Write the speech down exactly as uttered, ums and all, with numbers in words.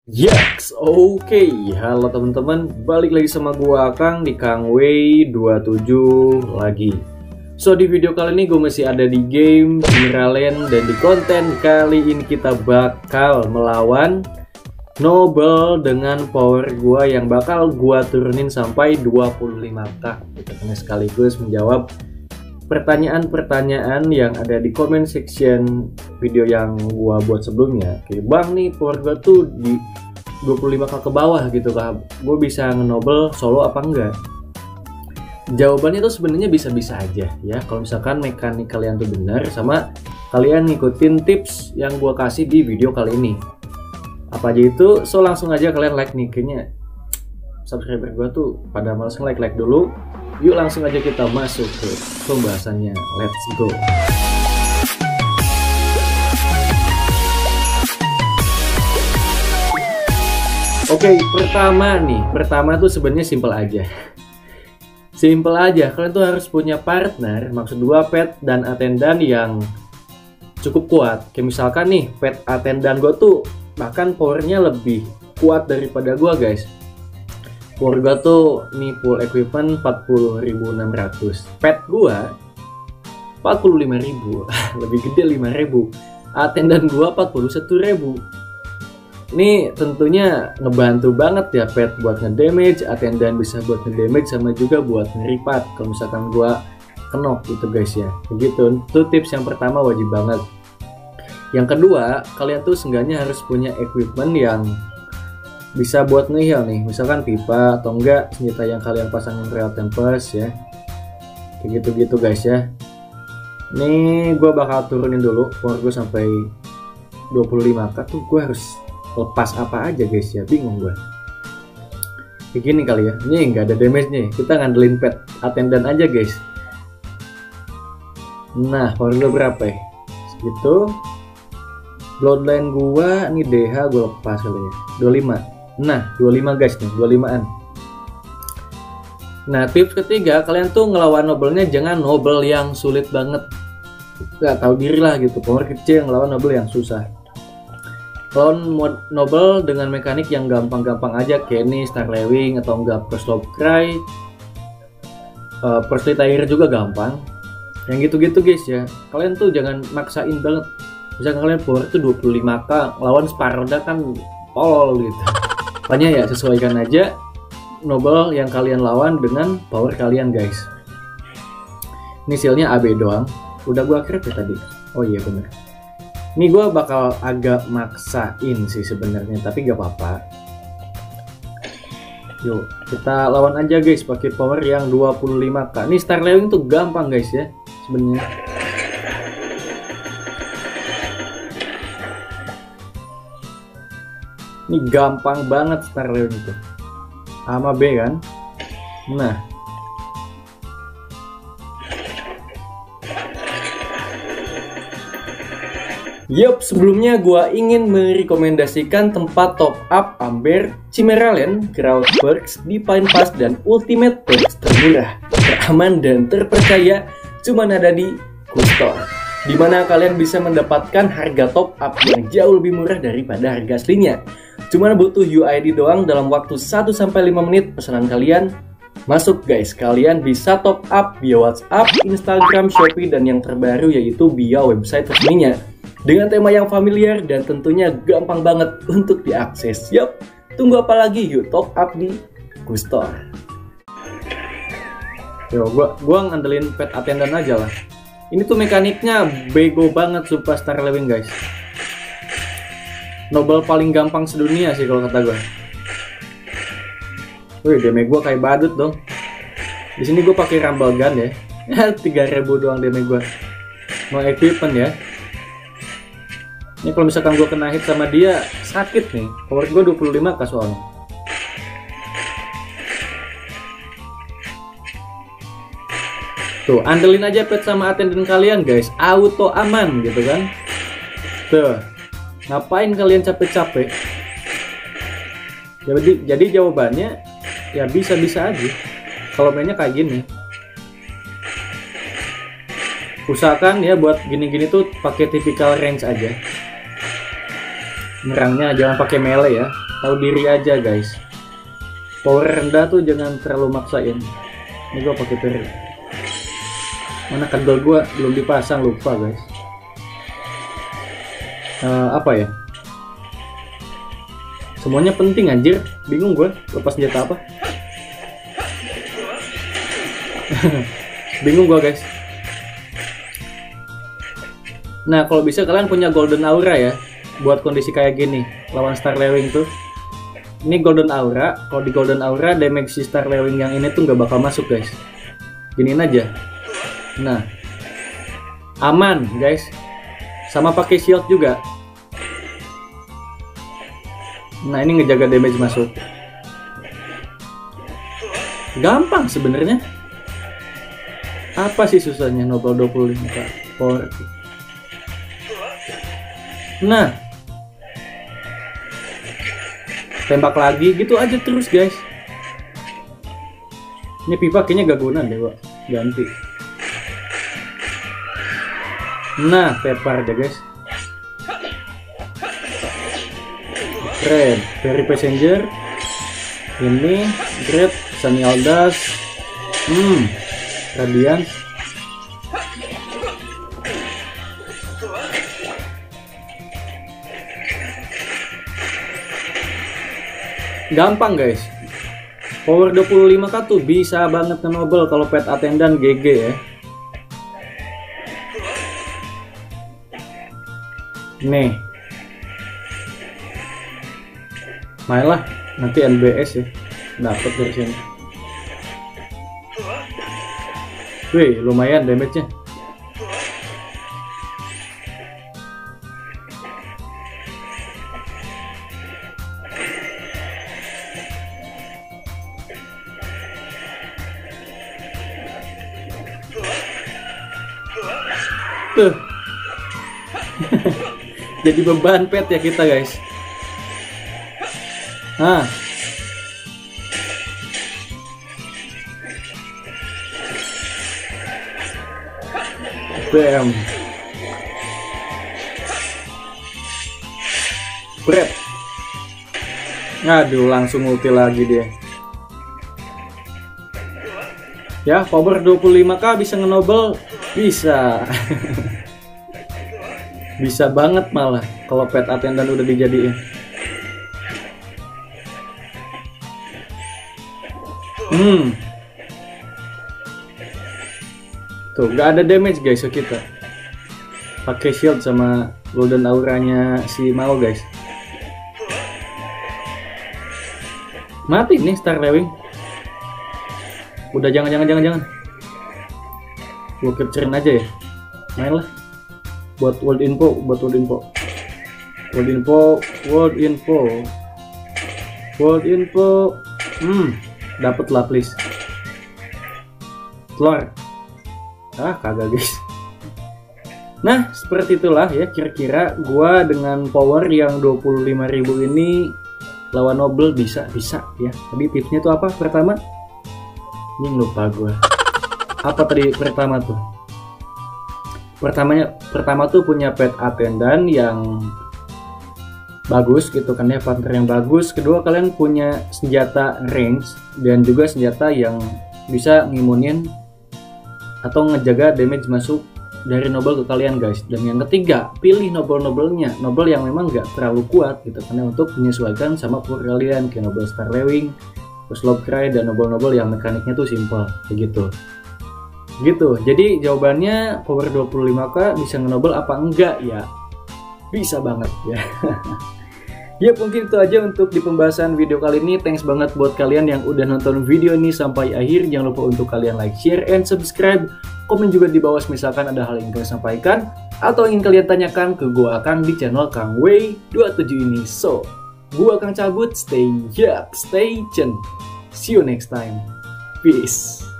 Yes, oke. Halo teman-teman, balik lagi sama gua Kang di Kang Wei dua puluh tujuh lagi. So di video kali ini gue masih ada di game Cimeraland, dan di konten kali ini kita bakal melawan Noble dengan power gua yang bakal gua turunin sampai dua puluh lima K. Kita akan sekaligus menjawab pertanyaan-pertanyaan yang ada di comment section video yang gua buat sebelumnya. Oke, Bang, nih power gua tuh di dua puluh lima K ke bawah gitu kah, gue bisa nge-noble solo apa enggak? Jawabannya tuh sebenarnya bisa-bisa aja ya, kalau misalkan mekanik kalian tuh benar sama kalian ngikutin tips yang gue kasih di video kali ini. Apa aja itu? So langsung aja kalian like nih, kayaknya subscriber gue tuh pada males nge-like like dulu. Yuk langsung aja kita masuk ke pembahasannya, let's go. Oke, okay, pertama nih, pertama tuh sebenarnya simple aja. Simple aja, kalian tuh harus punya partner, maksud gua pet dan attendant yang cukup kuat. Kayak misalkan nih, pet attendant gua tuh bahkan powernya lebih kuat daripada gua, guys. Power gua tuh nih full equipment empat puluh ribu enam ratus. Pet gua empat puluh lima ribu, lebih gede lima ribu. Attendant gua empat puluh satu ribu. Ini tentunya ngebantu banget ya pet buat ngedamage, attendant bisa buat ngedamage sama juga buat ngeripat kalau misalkan gua kenok gitu guys ya. Begitu, itu tips yang pertama wajib banget. Yang kedua, kalian tuh seenggaknya harus punya equipment yang bisa buat nge-heal nih, misalkan pipa atau enggak senjata yang kalian pasangin Real Tempest ya. Kayak gitu-gitu guys ya. Nih gua bakal turunin dulu power gue sampai dua puluh lima K tuh, gue harus lepas apa aja guys ya, bingung gue. Kayak gini kali ya, ini nggak ada damage nya, kita ngandelin pet attendant aja guys. Nah power gue berapa ya, segitu. Bloodline gua ini D H gue lepas kali ya, dua puluh lima. Nah dua puluh lima guys nih, dua puluh limaan. Nah tips ketiga, kalian tuh ngelawan noble-nya jangan noble yang sulit banget, nggak tahu diri lah gitu, power kecil ngelawan noble yang susah. Lawan noble dengan mekanik yang gampang-gampang aja, kayak nih Starlewing atau enggak Proslope Cry, uh, Perslit juga gampang. Yang gitu-gitu guys ya, kalian tuh jangan maksain banget. Misalkan kalian power tuh dua puluh lima K, lawan Sparoda kan tolol gitu. Makanya ya sesuaikan aja noble yang kalian lawan dengan power kalian guys. Ini sealnya A B doang, udah gua create ya tadi. Oh iya bener. Ini gue bakal agak maksain sih sebenarnya, tapi gak apa-apa. Yuk kita lawan aja guys pakai power yang dua puluh lima K. Nih Starlewing tuh gampang guys ya sebenarnya. Ini gampang banget Starlewing itu. A sama B kan. Nah yup, sebelumnya gua ingin merekomendasikan tempat top up Amber, Cimeraland, Crowdworks di Pine Pass dan Ultimate Perks termurah, teraman dan terpercaya cuma ada di Kustor, dimana kalian bisa mendapatkan harga top up yang jauh lebih murah daripada harga aslinya. Cuma butuh U I D doang dalam waktu satu sampai lima menit pesanan kalian masuk guys. Kalian bisa top up via WhatsApp, Instagram, Shopee, dan yang terbaru yaitu via website resminya. Dengan tema yang familiar dan tentunya gampang banget untuk diakses. Yup, tunggu apa lagi, yuk top up di Kustor. Yo, gua gua ngandelin pet attendant aja lah. Ini tuh mekaniknya bego banget sumpah Starlewing guys. Noble paling gampang sedunia sih kalau kata gua. Wih, damage gua kayak badut dong. Di sini gua pakai rumble gun ya. tiga ribu doang damage gua. No equipment ya. Ini kalau misalkan gue kena hit sama dia sakit nih. Power gue dua puluh lima K soalnya. Tuh, andelin aja pet sama attendant kalian guys, auto aman gitu kan. Tuh, ngapain kalian capek-capek? Jadi, jadi jawabannya ya bisa-bisa aja. Kalau mainnya kayak gini. Usahakan ya buat gini-gini tuh pakai typical range aja. Nyerangnya jangan pakai melee ya, tahu diri aja guys. Power rendah tuh jangan terlalu maksain. Ini gua pakai peri. Mana kendal gua belum dipasang, lupa guys. Uh, apa ya? Semuanya penting anjir. Bingung gua lepas senjata apa. Bingung gua guys. Nah kalau bisa kalian punya golden aura ya, buat kondisi kayak gini lawan Star Lewing tuh. Ini golden aura. Kalau di golden aura damage si Star Lewing yang ini tuh nggak bakal masuk guys. Giniin aja. Nah aman guys, sama pakai shield juga. Nah ini ngejaga damage masuk. Gampang sebenarnya. Apa sih susahnya Noble dua puluh lima K power? Nah tembak lagi gitu aja terus guys. Ini pipa kayaknya gak guna deh, Pak. Ganti. Nah, tepar deh guys. Keren, Fairy Passenger. Ini Great Sunny Aldas. Hmm, Radiance. Gampang guys. Power dua puluh lima K tuh bisa banget ke Noble kalau pet attendant G G ya. Nih. Mainlah nanti N B S ya. Dapat dari sini. Wih, lumayan damage-nya. Tuh. Jadi beban pet ya kita guys. Nah. Bam. Bret. Aduh, langsung ulti lagi dia. Ya, power dua puluh lima K bisa nge-noble, bisa. Bisa banget malah kalau pet attendant udah dijadiin. Hmm. Tuh, gak ada damage guys ke kita. Pakai shield sama golden auranya si Mao guys. Mati nih Star Lewing. Udah jangan jangan jangan jangan. Gue capturein aja ya. Main lah. Buat world info, buat world info. World info, world info. World info. Hmm, dapat lah please. Telur. Ah, kagak guys. Nah, seperti itulah ya kira-kira gua dengan power yang dua puluh lima ribu ini lawan Noble bisa bisa ya. Tadi tipsnya tuh apa? Pertama, ini lupa gua. Apa tadi pertama tuh? Pertamanya pertama tuh punya pet attendant yang bagus gitu kan ya, partner yang bagus. Kedua, kalian punya senjata range dan juga senjata yang bisa ngimunin atau ngejaga damage masuk dari Noble ke kalian guys. Dan yang ketiga, pilih Noble-Noblenya, Noble yang memang gak terlalu kuat gitu karena untuk menyesuaikan sama power kalian, kayak Noble Star Lewing, terus Lobcry, dan Noble-Noble yang mekaniknya tuh simple kayak gitu. Gitu. Jadi jawabannya power dua puluh lima K bisa nge-Noble apa enggak ya? Bisa banget ya. Ya mungkin itu aja untuk di pembahasan video kali ini. Thanks banget buat kalian yang udah nonton video ini sampai akhir. Jangan lupa untuk kalian like, share, and subscribe. Komen juga di bawah misalkan ada hal yang ingin kalian sampaikan atau ingin kalian tanyakan ke gua Akang di channel Kang Wei dua puluh tujuh ini. So, gua akan cabut. Stay up, stay tune. See you next time. Peace.